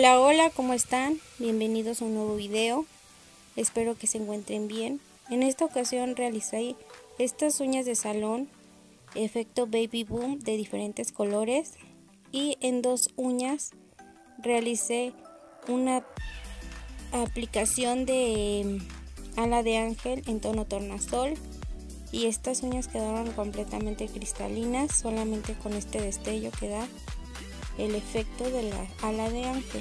Hola, hola, ¿cómo están? Bienvenidos a un nuevo video. Espero que se encuentren bien. En esta ocasión realicé estas uñas de salón, efecto baby boom, de diferentes colores. Y en dos uñas realicé una aplicación de ala de ángel en tono tornasol. Y estas uñas quedaron completamente cristalinas, solamente con este destello que da el efecto de la ala de ángel.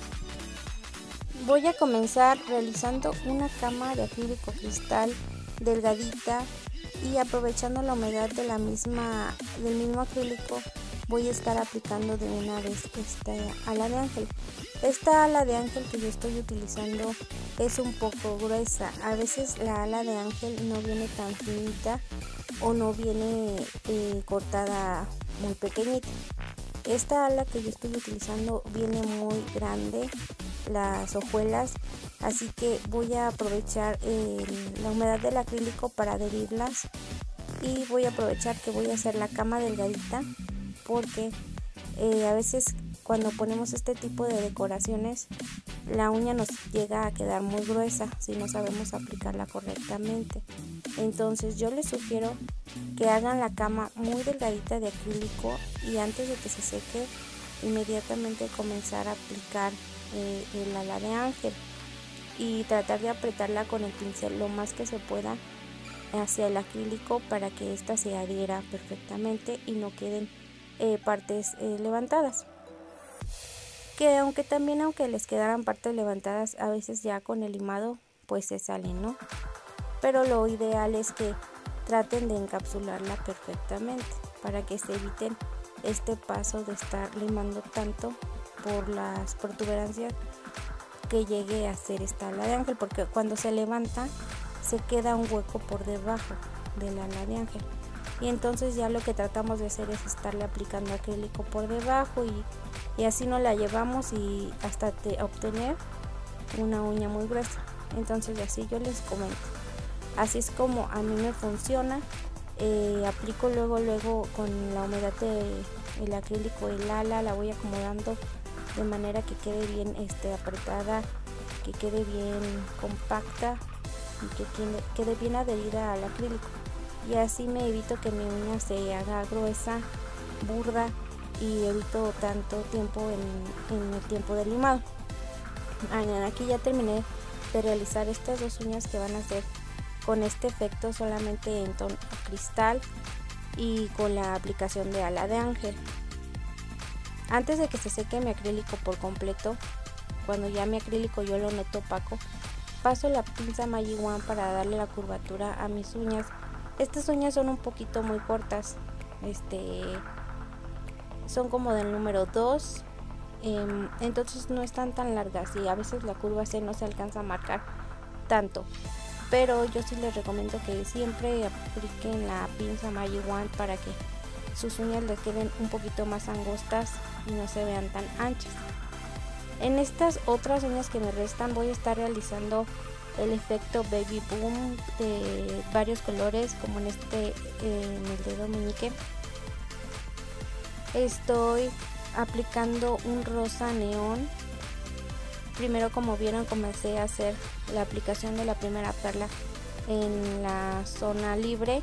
Voy a comenzar realizando una cama de acrílico cristal delgadita y aprovechando la humedad de del mismo acrílico voy a estar aplicando de una vez esta ala de ángel. Esta ala de ángel que yo estoy utilizando es un poco gruesa. A veces la ala de ángel no viene tan finita o no viene cortada muy pequeñita. Esta ala que yo estoy utilizando viene muy grande, las hojuelas, así que voy a aprovechar la humedad del acrílico para adherirlas, y voy a aprovechar que voy a hacer la cama delgadita porque a veces cuando ponemos este tipo de decoraciones la uña nos llega a quedar muy gruesa si no sabemos aplicarla correctamente. Entonces yo les sugiero que hagan la cama muy delgadita de acrílico y antes de que se seque inmediatamente comenzar a aplicar el ala de ángel y tratar de apretarla con el pincel lo más que se pueda hacia el acrílico para que ésta se adhiera perfectamente y no queden partes levantadas, que aunque les quedaran partes levantadas, a veces ya con el limado pues se salen, ¿no? Pero lo ideal es que traten de encapsularla perfectamente para que se eviten este paso de estar limando tanto por las protuberancias que llegue a hacer esta ala de ángel, porque cuando se levanta se queda un hueco por debajo del ala de ángel y entonces ya lo que tratamos de hacer es estarle aplicando acrílico por debajo y así no la llevamos y hasta obtener una uña muy gruesa. Entonces así yo les comento, así es como a mí me funciona. Aplico luego con la humedad del acrílico el ala, la voy acomodando de manera que quede bien apretada, que quede bien compacta y que quede bien adherida al acrílico, y así me evito que mi uña se haga gruesa, burda, y evito tanto tiempo en el tiempo del limado. Aquí ya terminé de realizar estas dos uñas que van a ser con este efecto solamente en tono cristal y con la aplicación de ala de ángel. Antes de que se seque mi acrílico por completo, cuando ya mi acrílico yo lo noto opaco, paso la pinza Magic Wand para darle la curvatura a mis uñas. Estas uñas son un poquito muy cortas, son como del número 2, entonces no están tan largas y a veces la curva C no se alcanza a marcar tanto, pero yo sí les recomiendo que siempre apliquen la pinza Magic Wand para que sus uñas les queden un poquito más angostas y no se vean tan anchas. En estas otras uñas que me restan voy a estar realizando el efecto baby boom de varios colores, como en el dedo meñique. Estoy aplicando un rosa neón. Primero, como vieron, comencé a hacer la aplicación de la primera perla en la zona libre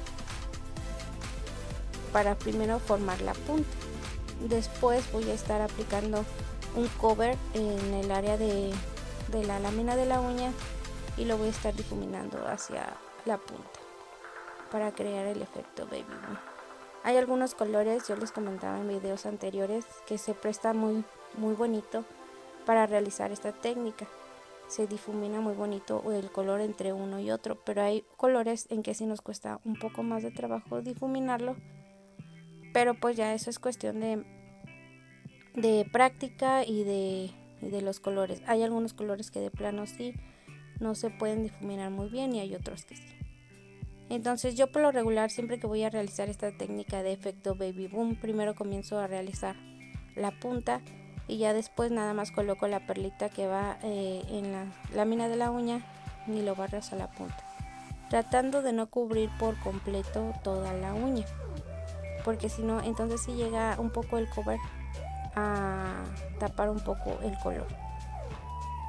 para primero formar la punta. Después voy a estar aplicando un cover en el área de la lámina de la uña y lo voy a estar difuminando hacia la punta para crear el efecto baby boom. Hay algunos colores, yo les comentaba en videos anteriores, que se presta muy bonito para realizar esta técnica. Se difumina muy bonito el color entre uno y otro, pero hay colores en que sí nos cuesta un poco más de trabajo difuminarlo, pero pues ya eso es cuestión de práctica y de los colores. Hay algunos colores que de plano sí no se pueden difuminar muy bien y hay otros que sí. Entonces yo por lo regular, siempre que voy a realizar esta técnica de efecto baby boom, primero comienzo a realizar la punta y ya después nada más coloco la perlita que va en la lámina de la uña y lo barras a la punta, tratando de no cubrir por completo toda la uña, porque si no, entonces sí llega un poco el cover a tapar un poco el color.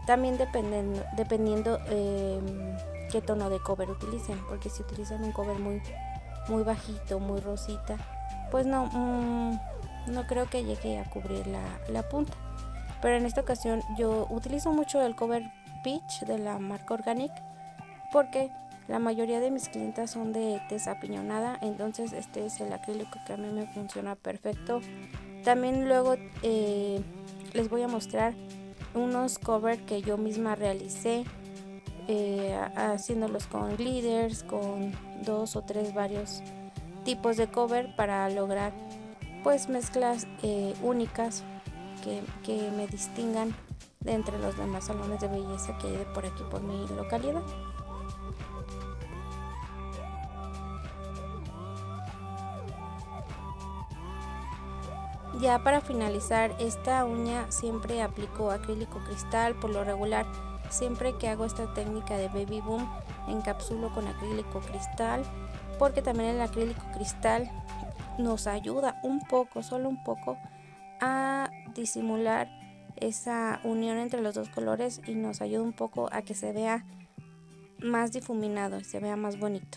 También dependiendo qué tono de cover utilicen, porque si utilizan un cover muy bajito, muy rosita, pues no creo que llegue a cubrir la punta. Pero en esta ocasión yo utilizo mucho el cover Peach de la marca Organic, porque la mayoría de mis clientas son de tez apiñonada, entonces este es el acrílico que a mí me funciona perfecto. También luego les voy a mostrar unos covers que yo misma realicé, haciéndolos con glitters, con 2 o 3 varios tipos de cover para lograr pues mezclas únicas que me distingan de entre los demás salones de belleza que hay de por aquí por mi localidad. Ya para finalizar esta uña siempre aplico acrílico cristal. Por lo regular, siempre que hago esta técnica de baby boom, encapsulo con acrílico cristal, porque también el acrílico cristal nos ayuda un poco, solo un poco, a disimular esa unión entre los dos colores y nos ayuda un poco a que se vea más difuminado y se vea más bonito.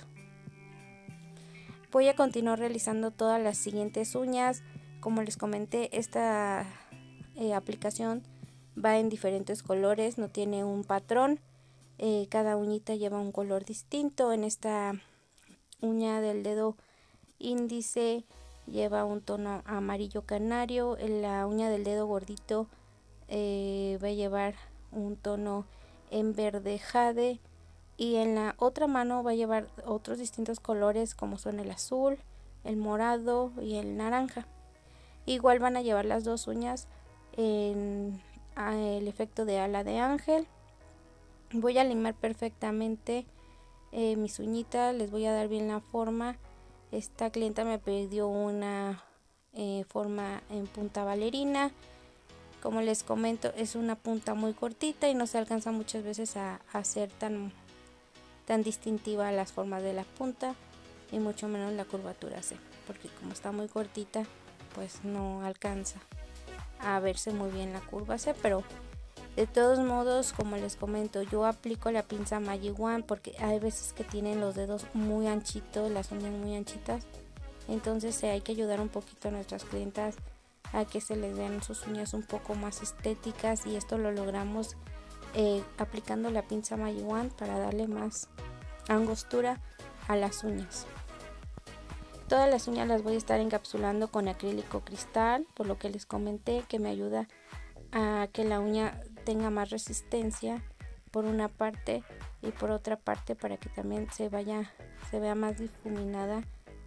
Voy a continuar realizando todas las siguientes uñas. Como les comenté, esta aplicación va en diferentes colores, no tiene un patrón. Cada uñita lleva un color distinto. En esta uña del dedo índice lleva un tono amarillo canario. En la uña del dedo gordito va a llevar un tono en verde jade. Y en la otra mano va a llevar otros distintos colores como son el azul, el morado y el naranja. Igual van a llevar las dos uñas en el efecto de ala de ángel. Voy a limar perfectamente mis uñitas, les voy a dar bien la forma. Esta clienta me pidió una forma en punta bailarina. Como les comento, es una punta muy cortita y no se alcanza muchas veces a hacer tan distintiva las formas de la punta y mucho menos la curvatura C, porque como está muy cortita pues no alcanza a verse muy bien la curva C. Pero de todos modos, como les comento, yo aplico la pinza Magic Wand porque hay veces que tienen los dedos muy anchitos, las uñas muy anchitas, entonces hay que ayudar un poquito a nuestras clientas a que se les vean sus uñas un poco más estéticas, y esto lo logramos aplicando la pinza Magic Wand para darle más angostura a las uñas. Todas las uñas las voy a estar encapsulando con acrílico cristal, por lo que les comenté que me ayuda a que la uña tenga más resistencia por una parte, y por otra parte para que también se vea más difuminada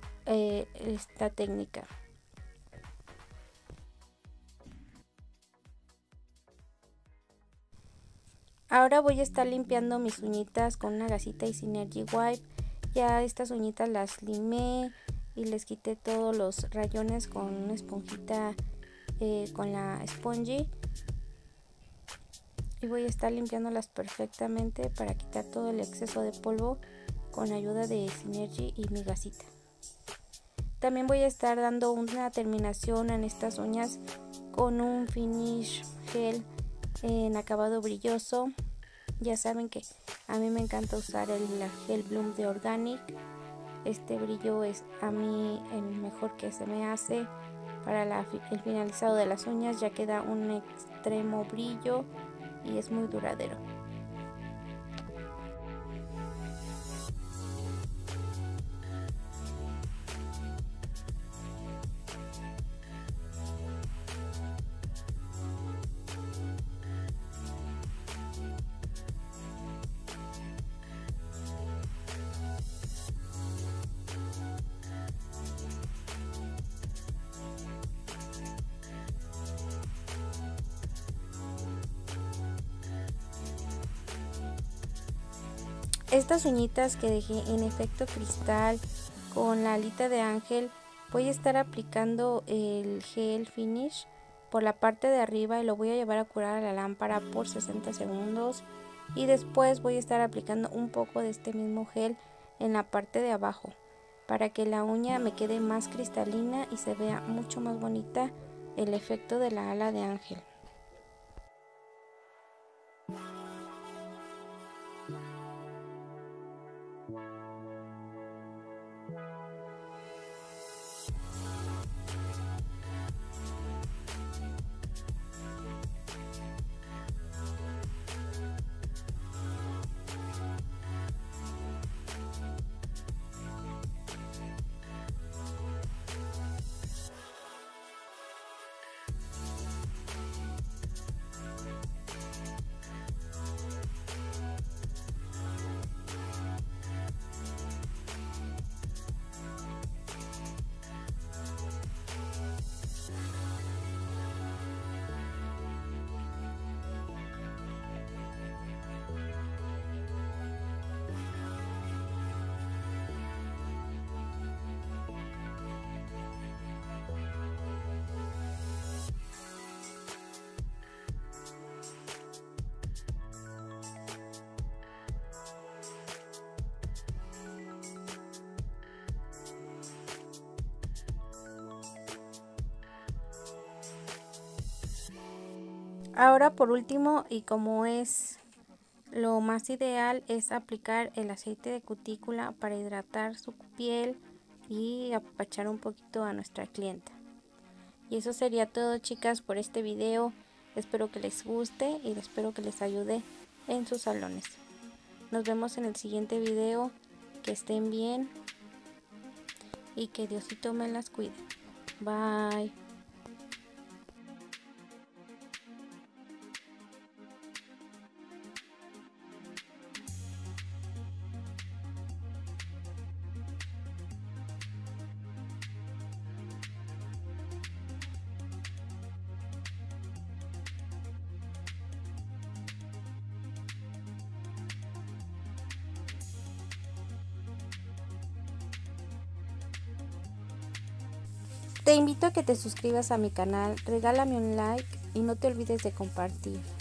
esta técnica. Ahora voy a estar limpiando mis uñitas con una gasita y Synergy Wipe. Ya estas uñitas las limé y les quité todos los rayones con una esponjita con la Spongy, y voy a estar limpiándolas perfectamente para quitar todo el exceso de polvo con ayuda de Synergy y mi gasita. También voy a estar dando una terminación en estas uñas con un finish gel en acabado brilloso. Ya saben que a mí me encanta usar el gel Bloom de Organic. Este brillo es a mí el mejor que se me hace para el finalizado de las uñas, ya que da un extremo brillo y es muy duradero. Estas uñitas que dejé en efecto cristal con la alita de ángel, voy a estar aplicando el gel finish por la parte de arriba y lo voy a llevar a curar a la lámpara por 60 segundos, y después voy a estar aplicando un poco de este mismo gel en la parte de abajo para que la uña me quede más cristalina y se vea mucho más bonita el efecto de la ala de ángel. Ahora por último, y como es lo más ideal, es aplicar el aceite de cutícula para hidratar su piel y apapachar un poquito a nuestra clienta. Y eso sería todo, chicas, por este video. Espero que les guste y espero que les ayude en sus salones. Nos vemos en el siguiente video. Que estén bien y que Diosito me las cuide. Bye. Te invito a que te suscribas a mi canal, regálame un like y no te olvides de compartir.